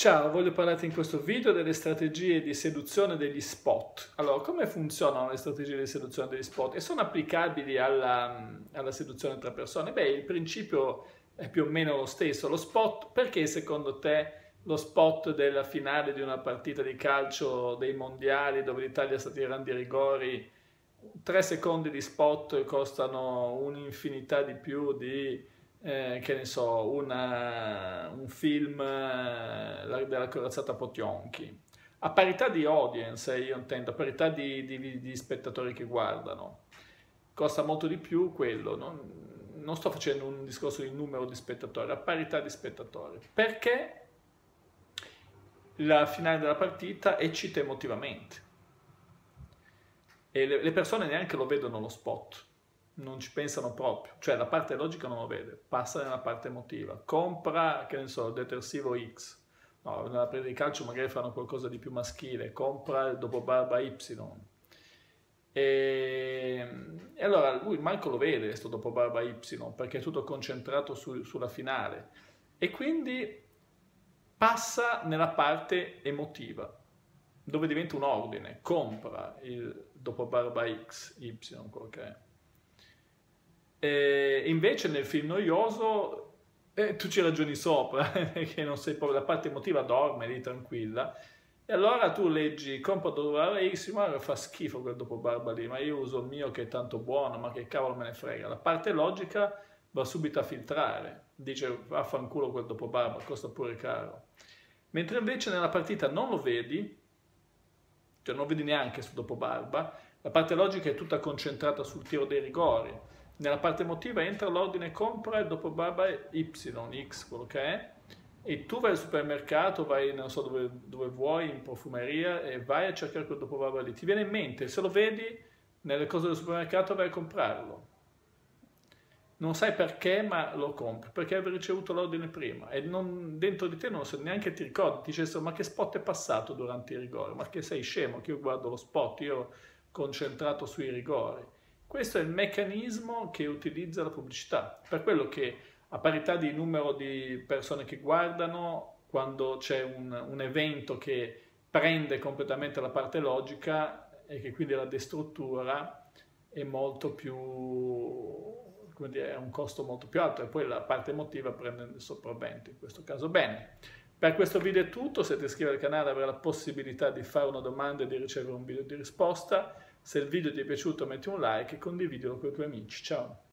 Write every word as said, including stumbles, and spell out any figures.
Ciao, voglio parlarti in questo video delle strategie di seduzione degli spot. Allora, come funzionano le strategie di seduzione degli spot e sono applicabili alla, alla seduzione tra persone? Beh, il principio è più o meno lo stesso. Lo spot, perché secondo te lo spot della finale di una partita di calcio dei mondiali dove l'Italia sta tirando i rigori, tre secondi di spot costano un'infinità di più di eh, che ne so, una- un film eh, la- della corazzata Potionchi. A parità di audience, eh, io intendo, a parità di, di- di spettatori che guardano, costa molto di più quello. Non, non sto facendo un discorso di numero di spettatori, a parità di spettatori. Perché la finale della partita eccita emotivamente e le, le persone neanche lo vedono lo spot, non ci pensano proprio, cioè la parte logica non lo vede, passa nella parte emotiva, compra, che ne so, il detersivo X, no, nella partita di calcio magari fanno qualcosa di più maschile, compra il dopo barba Y, e, e allora lui manco lo vede questo dopo barba Y, perché è tutto concentrato su- sulla finale, e quindi passa nella parte emotiva, dove diventa un ordine, compra il dopo barba X, Y, quello che è. E invece nel film noioso eh, tu ci ragioni sopra, che non sei proprio, la parte emotiva dorme lì tranquilla, e allora tu leggi compra dopo barba X, ma fa schifo quel dopo barba lì, ma io uso il mio che è tanto buono, ma che cavolo me ne frega. La parte logica va subito a filtrare, dice vaffanculo quel dopo barba, costa pure caro. Mentre invece nella partita non lo vedi, cioè non vedi neanche su dopo barba, la parte logica è tutta concentrata sul tiro dei rigori. Nella parte emotiva entra l'ordine compra e dopo barba Y, X, quello che è, e tu vai al supermercato, vai non so dove, dove vuoi, in profumeria, e vai a cercare quel dopo barba lì. Ti viene in mente, se lo vedi nelle cose del supermercato vai a comprarlo. Non sai perché, ma lo compri, perché avevi ricevuto l'ordine prima e non- dentro di te non so, neanche ti ricordi, ti dici, ma che spot è passato durante i rigori? Ma che sei scemo che io guardo lo spot, io concentrato sui rigori. Questo è il meccanismo che utilizza la pubblicità, per quello che a parità di numero di persone che guardano, quando c'è un, un evento che prende completamente la parte logica e che quindi la destruttura, è molto più, come dire, è un costo molto più alto, e poi la parte emotiva prende il sopravvento in questo caso. Bene, per questo video è tutto. Se ti iscrivi al canale avrai la possibilità di fare una domanda e di ricevere un video di risposta. Se il video ti è piaciuto metti un like e condividilo con i tuoi amici. Ciao!